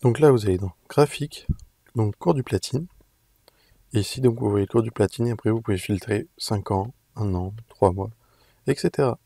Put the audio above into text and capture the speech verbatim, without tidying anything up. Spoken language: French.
Donc là, vous allez dans graphique, donc cours du platine. Et ici, donc vous voyez le cours du platine, et après vous pouvez filtrer cinq ans, un an, trois mois, et cetera.